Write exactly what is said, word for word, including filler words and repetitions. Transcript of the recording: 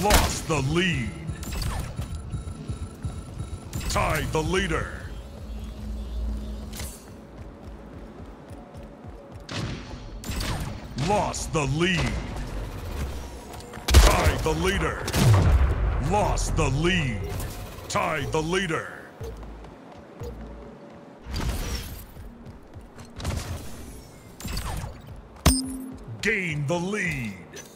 Lost the lead. Tied the leader. Lost the lead. Tied the leader. Lost the lead. Tied the leader. Gained the lead.